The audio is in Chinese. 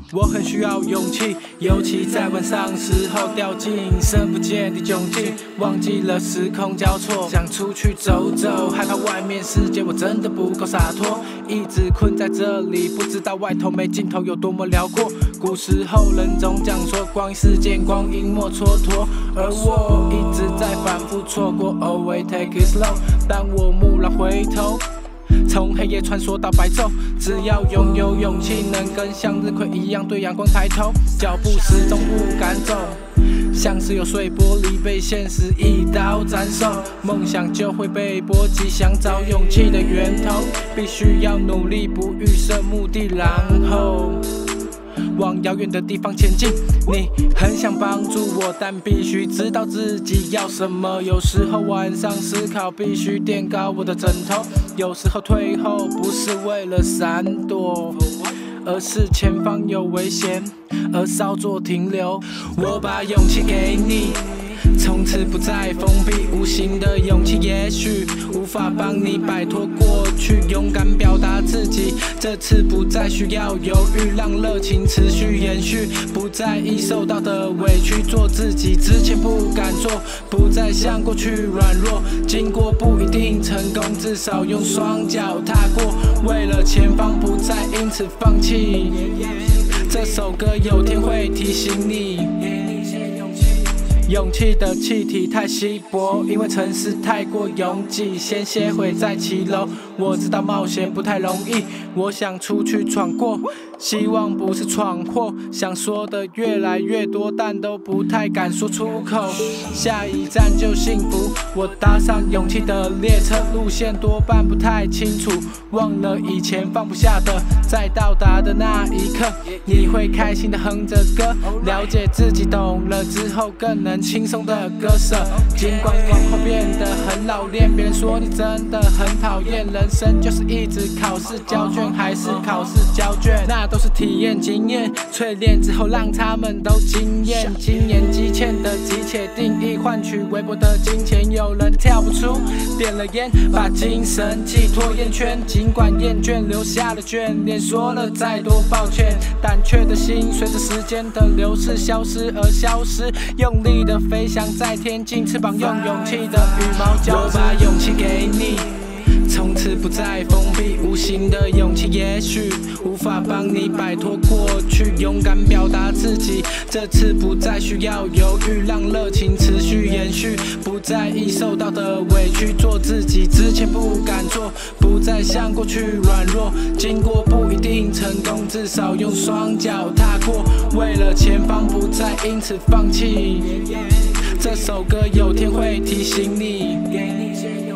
我很需要勇气，尤其在晚上时候掉进深不见的窘境，忘记了时空交错，想出去走走，害怕外面世界我真的不够洒脱，一直困在这里，不知道外头没尽头有多么辽阔。古时候人总讲说光阴似箭，光阴莫蹉跎，而我一直在反复错过 Always take it slow。 当我蓦然回头，从黑夜穿梭到白昼，只要拥有勇气，能跟向日葵一样对阳光抬头，脚步始终不敢走，像是有碎玻璃被现实一刀斩首，梦想就会被波及，想找勇气的源头，必须要努力，不预设目的，然后往遥远的地方前进。你很想帮助我，但必须知道自己要什么。有时候晚上思考，必须垫高我的枕头。有时候退后，不是为了闪躲，而是前方有危险，而稍作停留。我把勇气给你，从此不再封闭。无形的勇气也许无法帮你摆脱过去，勇敢表达自己，这次不再需要犹豫，让热情持续延续，不在意受到的委屈，做自己之前不敢做，不再像过去软弱，经过不一定成功，至少用双脚踏过，为了前方不再因此放弃。这首歌有天会提醒你，勇气的气体太稀薄，因为城市太过拥挤，先歇会再骑楼。我知道冒险不太容易，我想出去闯过，希望不是闯祸，想说的越来越多，但都不太敢说出口。下一站就幸福，我搭上勇气的列车，路线多半不太清楚，忘了以前放不下的，在到达的那一刻，你会开心的哼着歌，了解自己懂了之后，更能轻松的割舍。尽管往后变得很老练，别人说你真的很讨厌，人生就是一直考试交卷，还是考试交卷，那都是体验经验，淬炼之后让他们都惊艳。今年积欠的急且定义，换取微薄的金钱，有人跳不出，点了烟，把精神寄托烟圈，尽管厌倦留下了眷恋，说了再多抱歉，胆怯的心随着时间的流逝消失而消失，用力的飞翔在天际，翅膀用勇气的羽毛交织。我把勇气给你，从此不再封闭。无形的勇气也许无法帮你摆脱过去，勇敢表达自己，这次不再需要犹豫，让热情持续延续，不在意受到的委屈，做自己之前不敢做，不再像过去软弱，经过不一定成功，至少用双脚踏过，为了前方不再因此放弃。这首歌有天会提醒你。